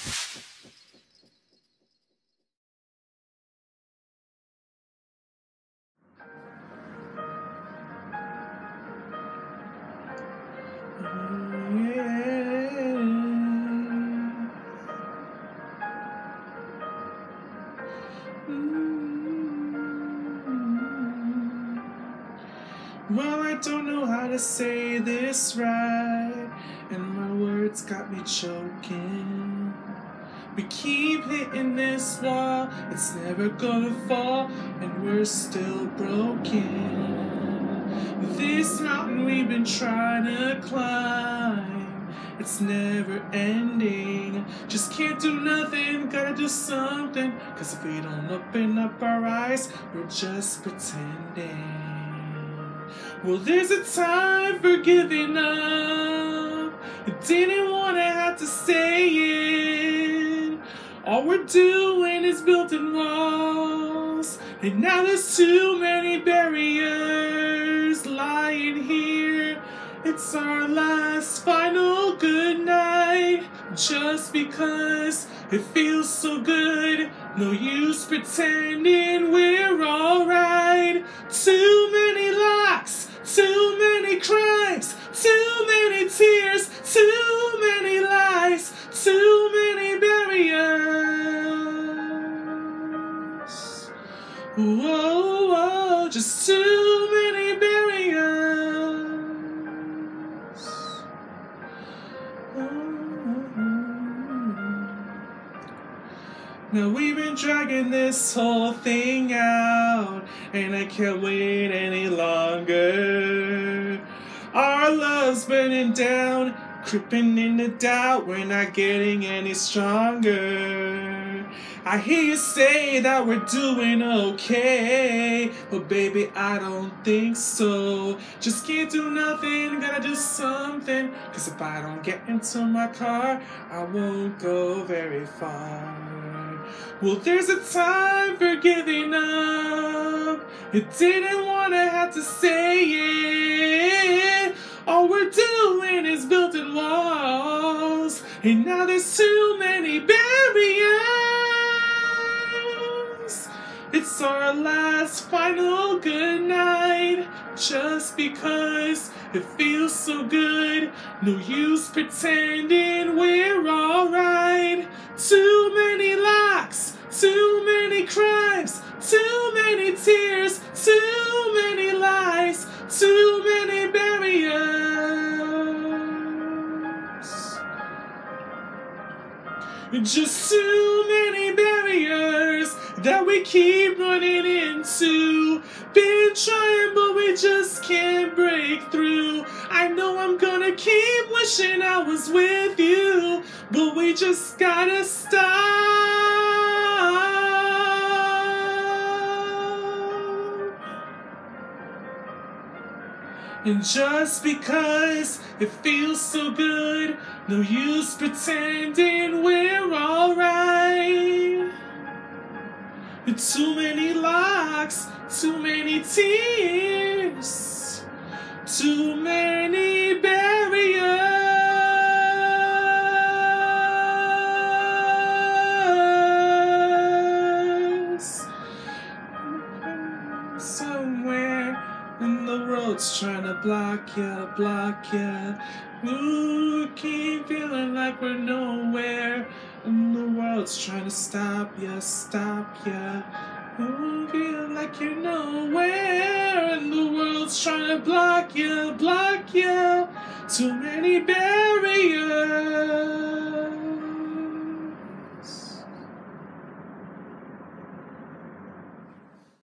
Well, I don't know how to say this right, and my words got me choking. We keep hitting this wall, it's never gonna fall, and we're still broken. This mountain we've been trying to climb, it's never ending. Just can't do nothing, gotta do something, 'cause if we don't open up our eyes, we're just pretending. Well, there's a time for giving up. I didn't want to have to say it. All we're doing is building walls, and now there's too many barriers lying here. It's our last final good night, just because it feels so good. No use pretending we're alright. Too many locks, too many crimes, too many tears, too many lies, too many barriers. Whoa, whoa, just too many barriers. Now we've been dragging this whole thing out, and I can't wait any longer. Our love's burning down, creeping into doubt, we're not getting any stronger. I hear you say that we're doing okay, but baby, I don't think so. Just can't do nothing, gotta do something, 'cause if I don't get into my car, I won't go very far. Well, there's a time for giving up. You didn't want to have to say it. All we're doing is building walls, and now there's too many barriers. It's our last final good night, just because it feels so good. No use pretending we're alright. Too many locks, too many crimes, too many tears, too many lies, too many barriers. Just too many barriers that we keep running into. Been trying, but we just can't break through. I know I'm gonna keep wishing I was with you, but we just gotta stop. And just because it feels so good, no use pretending we're alright. Too many locks, too many tears, too many barriers. Somewhere in the road's trying to block ya, block ya. Ooh, keep feeling like we're nowhere, and the world's trying to stop ya, stop ya. Ooh, feel like you're nowhere, and the world's trying to block ya, block ya. Too many barriers.